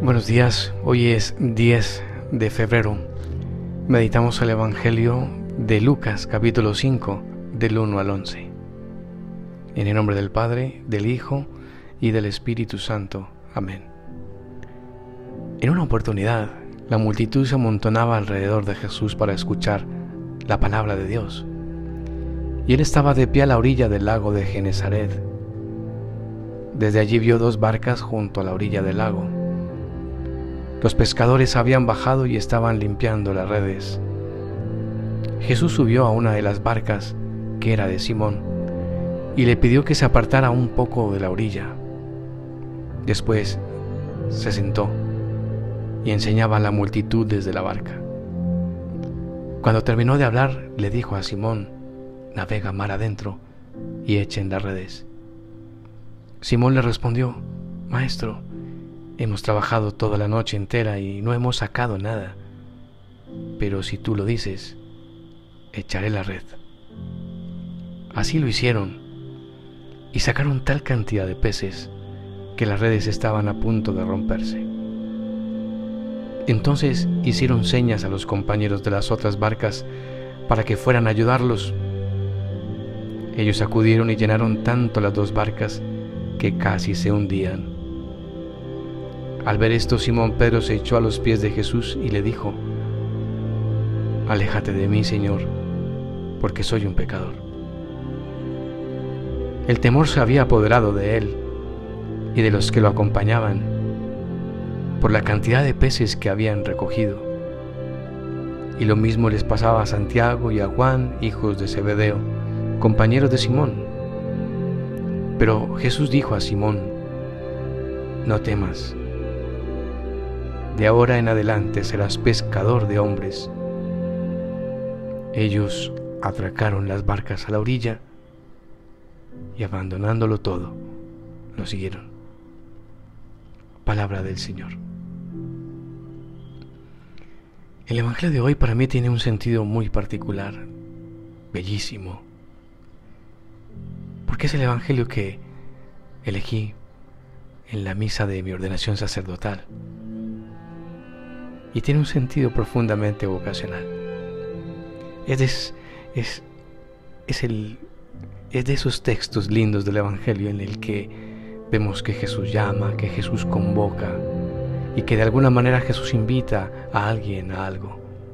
Buenos días, hoy es 10 de febrero. Meditamos el Evangelio de Lucas, capítulo 5, del 1 al 11. En el nombre del Padre, del Hijo y del Espíritu Santo. Amén. En una oportunidad, la multitud se amontonaba alrededor de Jesús para escuchar la palabra de Dios. Y él estaba de pie a la orilla del lago de Genesaret. Desde allí vio dos barcas junto a la orilla del lago. Los pescadores habían bajado y estaban limpiando las redes. Jesús subió a una de las barcas, que era de Simón, y le pidió que se apartara un poco de la orilla. Después se sentó y enseñaba a la multitud desde la barca. Cuando terminó de hablar, le dijo a Simón: «Navega mar adentro y echen las redes». Simón le respondió: «Maestro, hemos trabajado toda la noche entera y no hemos sacado nada, pero si tú lo dices, echaré la red». Así lo hicieron y sacaron tal cantidad de peces que las redes estaban a punto de romperse. Entonces hicieron señas a los compañeros de las otras barcas para que fueran a ayudarlos. Ellos acudieron y llenaron tanto las dos barcas que casi se hundían. Al ver esto, Simón Pedro se echó a los pies de Jesús y le dijo: «Aléjate de mí, Señor, porque soy un pecador». El temor se había apoderado de él y de los que lo acompañaban por la cantidad de peces que habían recogido. Y lo mismo les pasaba a Santiago y a Juan, hijos de Zebedeo, compañeros de Simón. Pero Jesús dijo a Simón: «No temas. De ahora en adelante serás pescador de hombres». Ellos atracaron las barcas a la orilla y, abandonándolo todo, lo siguieron. Palabra del Señor. El Evangelio de hoy para mí tiene un sentido muy particular, bellísimo, porque es el Evangelio que elegí en la misa de mi ordenación sacerdotal y tiene un sentido profundamente vocacional. Es de esos textos lindos del Evangelio en el que vemos que Jesús llama, que Jesús convoca y que de alguna manera Jesús invita a alguien a algo.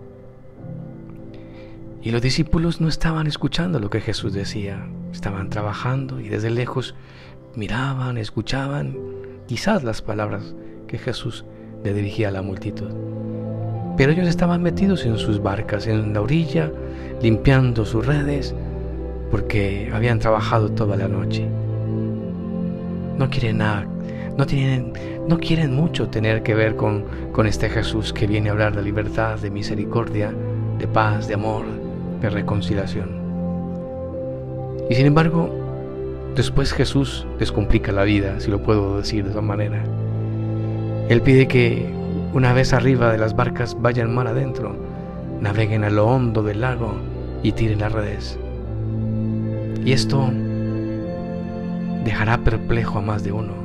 Y los discípulos no estaban escuchando lo que Jesús decía, estaban trabajando y desde lejos miraban, escuchaban quizás las palabras que Jesús le dirigía a la multitud. Pero ellos estaban metidos en sus barcas, en la orilla, limpiando sus redes, porque habían trabajado toda la noche. No quieren nada, no quieren mucho tener que ver con este Jesús que viene a hablar de libertad, de misericordia, de paz, de amor, de reconciliación. Y sin embargo, después Jesús les complica la vida, si lo puedo decir de esa manera. Él pide que una vez arriba de las barcas vayan mar adentro, naveguen a lo hondo del lago y tiren las redes. Y esto dejará perplejo a más de uno,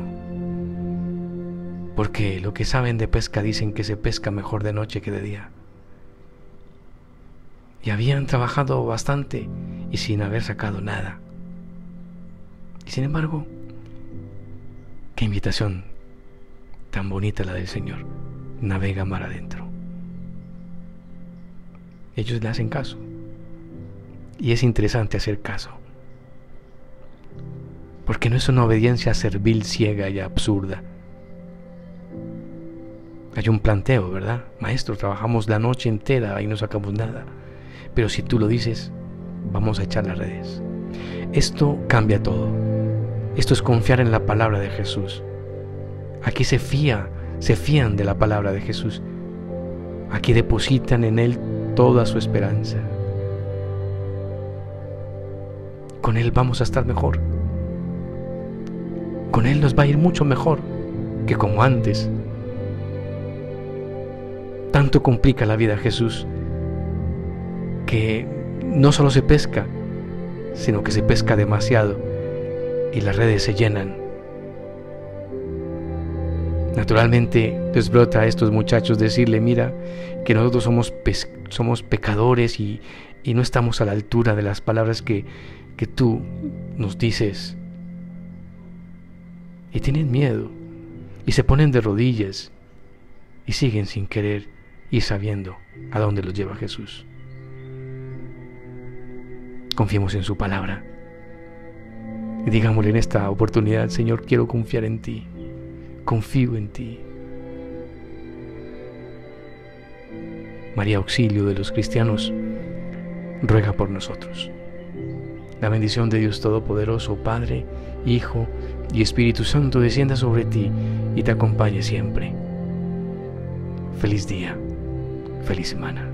porque lo que saben de pesca dicen que se pesca mejor de noche que de día. Y habían trabajado bastante y sin haber sacado nada. Y sin embargo, qué invitación tan bonita la del Señor: navega mar adentro. Ellos le hacen caso. Y es interesante hacer caso, porque no es una obediencia servil, ciega y absurda. Hay un planteo, ¿verdad? Maestro, trabajamos la noche entera y no sacamos nada, pero si tú lo dices, vamos a echar las redes. Esto cambia todo. Esto es confiar en la palabra de Jesús. Aquí se fían de la palabra de Jesús. Aquí depositan en Él toda su esperanza. Con Él vamos a estar mejor. Con Él nos va a ir mucho mejor que como antes. Tanto complica la vida Jesús que no solo se pesca, sino que se pesca demasiado y las redes se llenan. Naturalmente les brota a estos muchachos decirle: mira, que nosotros somos pecadores y no estamos a la altura de las palabras que tú nos dices. Y tienen miedo y se ponen de rodillas y siguen sin querer y sabiendo a dónde los lleva Jesús. Confiemos en su palabra y digámosle en esta oportunidad: Señor, quiero confiar en ti, confío en ti. María, auxilio de los cristianos, ruega por nosotros. La bendición de Dios Todopoderoso, Padre, Hijo y Espíritu Santo descienda sobre ti y te acompañe siempre. Feliz día, feliz semana.